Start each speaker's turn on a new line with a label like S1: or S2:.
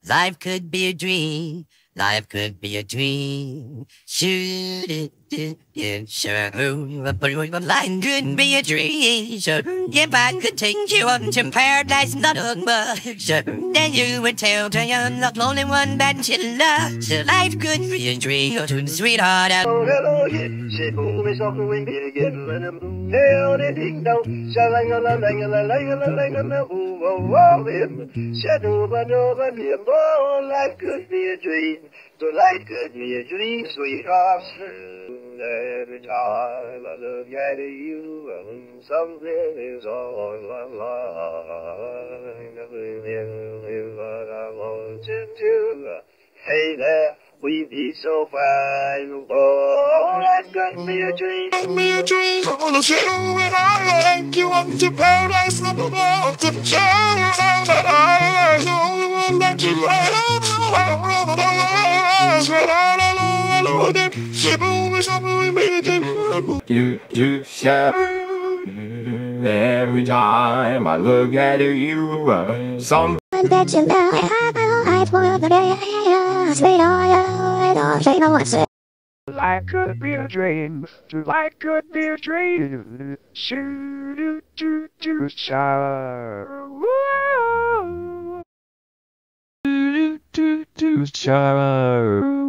S1: Life could be a dream. Life could be a dream. Shoot it, sure. Life could be a dream. Sure. If I could take you on to paradise, not on sure. Then you would tell the young, the lonely one that you love. So life could be a dream. To the sweetheart. Oh, hello, yeah. She pulled me something when we get let him tell the ding dong. Oh, life could be a dream. So life could be a dream, sweetheart. Every time I look at you, something is all alive. What I want to do. Hey there, we be so fine. Oh, life could be a dream. Could be a dream. I wanna see you and I like you up to paradise. Up to the stars. I like the only one that you like. You shout every time I look at you. Some that you know I have life for the day. Sweetheart, say no one say. Life could be a dream. Life could be a dream. Shoot, shout. Shower.